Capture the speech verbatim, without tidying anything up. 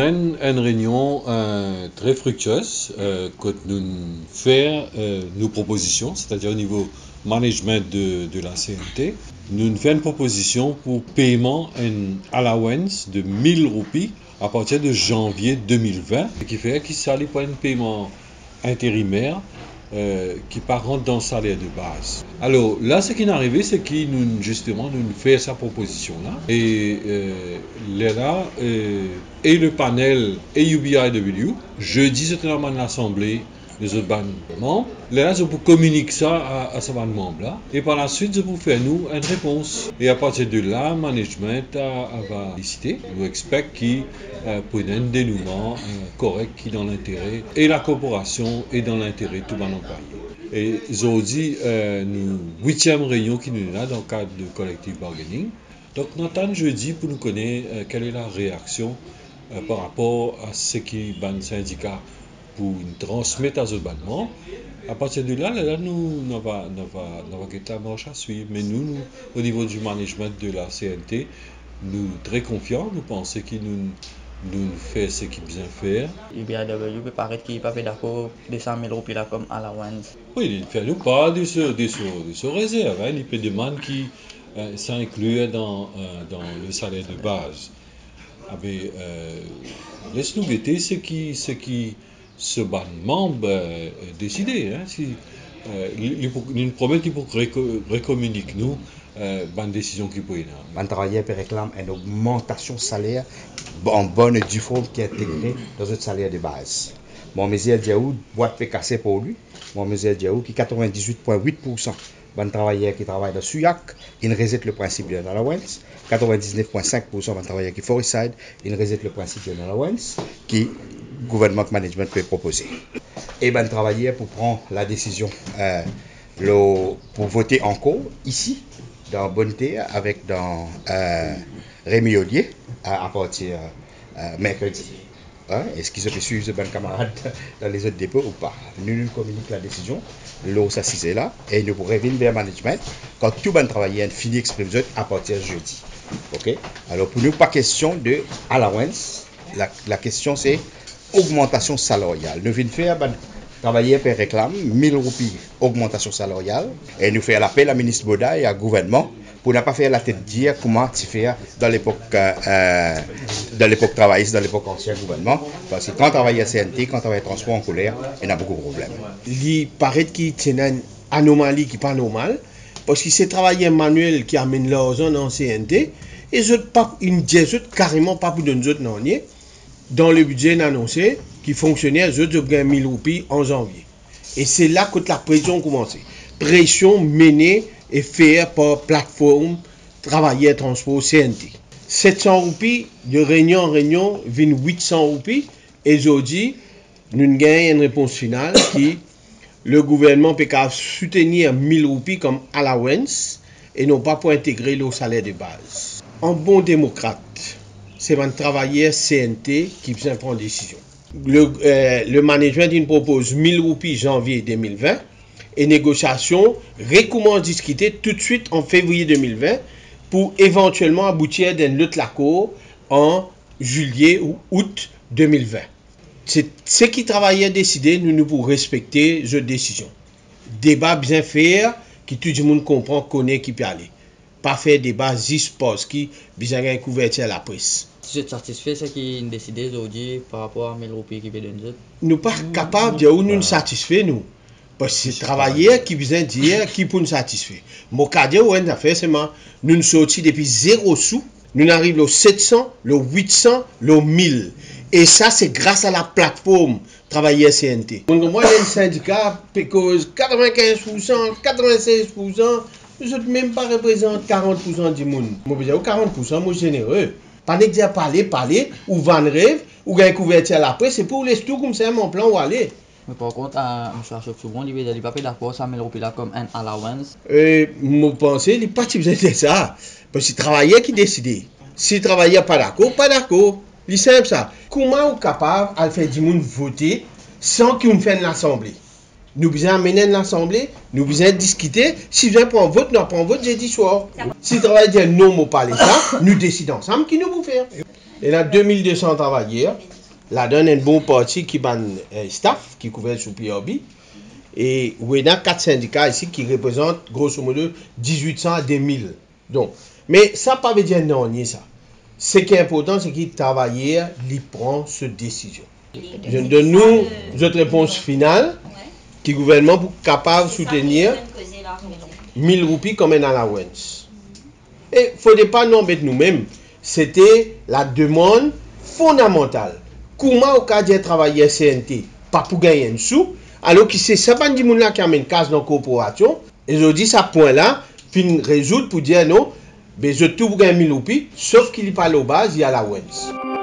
semaine, une réunion euh, très fructueuse euh, que nous faisons euh, nos propositions, c'est-à-dire au niveau management de, de la C N T. Nous faisons une proposition pour paiement une allowance de mille roupies à partir de janvier deux mille vingt, ce qui fait qu'il s'allie pour un paiement intérimaire euh, qui part rentrer dans le salaire de base. Alors là, ce qui est arrivé, c'est qu'il nous justement nous fait sa proposition là et euh, là euh, et le panel et U B I W jeudi c'était normalement l'assemblée des autres membres. Là, je vous communique ça à, à ces membres là et par la suite je vous fais nous une réponse et à partir de là, management a, a va décider. Nous expect qu'il euh, prenne un dénouement euh, correct qui est dans l'intérêt et la corporation est dans l'intérêt de tout le monde employé. Et aujourd'hui, euh, nous huitième réunion qui nous est là dans le cadre de collective bargaining. Donc, nous attendons jeudi pour nous connaître euh, quelle est la réaction euh, par rapport à ce qui ban syndicat pour nous transmettre à ce bannement. À partir de là, là nous nous va nous va nous va la marche à suivre. Mais nous, nous, au niveau du management de la C N T, nous très confiants. Nous pensons qu'il nous nous fait ce qu'il vient faire. U B I W peut paraître qu'il n'est pas d'accord de cent mille roupies là comme allowance. Oui, il ne fait pas de ce, de ce, de ce réserve. Hein. Il peut demander qui euh, s'inclut dans, euh, dans le salaire de base. Ah, mais, euh, laisse-nous guetter ce qui, ce qui ce ban membre euh, décider. Hein. Si, euh, il, il nous promet qu'il pour recommunique nous euh, bonne décision qu'il peut y avoir. Un travailleur réclame une augmentation salaire en bonne et due forme qui est intégrée dans notre salaire de base. Mon monsieur Diaou, boîte fait casser pour lui. Mon monsieur Diaou qui quatre-vingt-dix-huit virgule huit pour cent de travailleurs qui travaillent dans Suyac, il résiste le principe de l'allowance. quatre-vingt-dix-neuf virgule cinq pour cent de travailleurs qui Forestside, il résiste le principe de l'allowance qui le gouvernement management peut proposer. Et ben travailleurs pour prendre la décision euh, le, pour voter encore ici dans Bonneté avec dans euh, Rémi Ollier à, à partir euh, mercredi. Hein? Est-ce qu'ils ont suivi ce bon camarade dans les autres dépôts ou pas? Nous nous communiquons la décision, l'eau s'assise là, et nous pourrons revenir vers le management quand tout bon travailleur finit d'exprimer à partir de jeudi. Ok? Alors pour nous, pas question de allowance, la, la question c'est augmentation salariale. Nous venons faire ben, travailleurs qui réclament mille roupies augmentation salariale et nous faisons l'appel à la ministre Boda et au gouvernement pour ne pas faire la tête dire comment tu fais dans l'époque euh, dans l'époque travailliste, dans l'époque ancien gouvernement. Parce que quand on travaille à C N T, quand on travaille transport en colère, il y a beaucoup de problèmes. Il paraît qu'il y a une anomalie qui n'est pas normale parce que c'est travailleurs manuels qui amènent l'argent dans C N T et ils ne disent carrément pas pour nous autres non. Dans le budget annoncé, qui fonctionnait, je gagne mille roupies en janvier. Et c'est là que la pression commence. Pression menée et faite par plateforme travailleurs transport C N T. sept cents roupies, de réunion en réunion, viennent huit cents roupies. Et aujourd'hui, nous gagnons une réponse finale qui, le gouvernement peut soutenir mille roupies comme allowance et non pas pour intégrer le salaire de base. En bon démocrate, c'est un travailleur C N T qui vient prendre décision. Le, euh, le management il propose mille roupies janvier deux mille vingt et négociation recommence discuter tout de suite en février deux mille vingt pour éventuellement aboutir à un autre accord en juillet ou août deux mille vingt. C'est ce qui travaillait décidé, nous nous pour respecter cette décision. Débat bien fait, qui tout le monde comprend, connaît, qui peut aller. Pas faire débat dix postes qui besoin d'une couverture à la presse. Vous êtes satisfait de ce qui est décidé aujourd'hui par rapport à mille roupies qui peut donner? Nous ne sommes pas capables de dire où nous nous satisfaisons, nous. Parce que c'est travailleurs qui besoin dire qui pour nous satisfaire. Mon cas de ouais, c'est nous nous sortis depuis zéro sous, nous arrivons au sept cents, le huit cents, le mille. Et ça, c'est grâce à la plateforme travailleurs C N T. Moi, les syndicats, quatre-vingt-quinze pour cent, quatre-vingt-seize pour cent, nous ne même pas représentent quarante pour cent du monde. Moi, je dis quarante pour cent, moi, généreux. Pas de dire parler, parler, ou vendre rêve, ou gagner couverture à la presse, c'est pour les tout comme ça, mon plan où aller. Mais par contre, M. Achok-Soubon, il n'est pas d'accord ça mille roupies là comme un allowance. Euh, moi, je pense qu'il n'est pas besoin de ça. Parce que c'est le travailleur qui décide. Si le travailleur n'est pas d'accord, pas d'accord. C'est simple ça. Comment on est capable de faire du monde voter sans qu'on fasse l'assemblée? Nous besoin amener l'assemblée, nous besoin discuter. Si je prends vote, nous prenons vote jeudi soir. Si le travailleur dit non, on parle ça, nous décidons ensemble qui nous vous faire. Il y a deux mille deux cents travailleurs La donne un bon parti qui ban un staff qui couvert sous P R B. Et on a quatre syndicats ici qui représentent grosso modo dix-huit cents à deux mille. Donc, mais ça pas veut dire non, ni ça. Ce qui est important, c'est qu'il travaille, il prend cette décision. Je donne nous notre réponse finale, qui le gouvernement pour capable de soutenir mille roupies comme un allowance. Et il ne faut pas nous embêter nous-mêmes. C'était la demande fondamentale. Comment au cas de travailler C N T, pas pour gagner un sou, alors que c'est ça pas dit moun là qui amène casse dans la corporation, et je dis ça point là, puis résoudre pour dire non, mais je tout pour gagner mille roupies, sauf qu'il n'y a pas la base, il y a la W E N S.